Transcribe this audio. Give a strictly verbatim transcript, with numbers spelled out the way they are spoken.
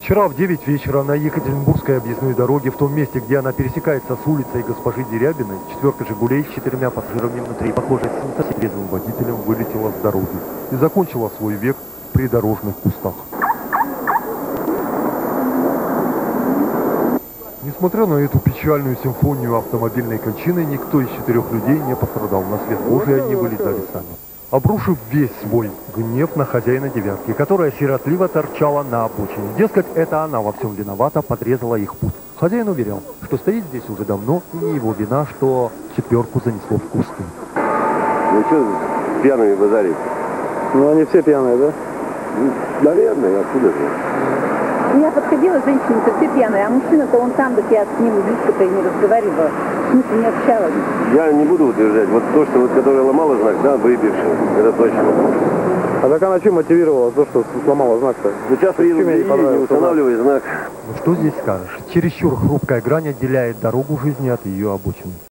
Вчера в девять вечера на Екатеринбургской объездной дороге, в том месте, где она пересекается с улицей госпожи Дерябиной, четверка «Жигулей» с четырьмя пассажирами внутри, похожая с совсем трезвым водителем, вылетела с дороги и закончила свой век в придорожных кустах. Несмотря на эту печальную симфонию автомобильной кончины, никто из четырех людей не пострадал. На свет Божий они вылезали сами, обрушив весь свой гнев на хозяина «девятки», которая сиротливо торчала на обочине. Дескать, это она во всем виновата, подрезала их путь. Хозяин уверял, что стоит здесь уже давно, и не его вина, что четверку занесло в кусты. Ну что пьяными базарить? Ну они все пьяные, да? Ну, наверное, откуда же? Я подходила, женщина-то все пьяная, а мужчина-то он там, так я с ним близко-то и не разговаривала, в смысле не общалась. Я не буду утверждать. Вот то, что вот, которая ломала знак, да, выпившая, это точно. А так она чем мотивировала то, что сломала знак-то? Сейчас приеду и не устанавливай знак. Ну что здесь скажешь? Чересчур хрупкая грань отделяет дорогу жизни от ее обочины.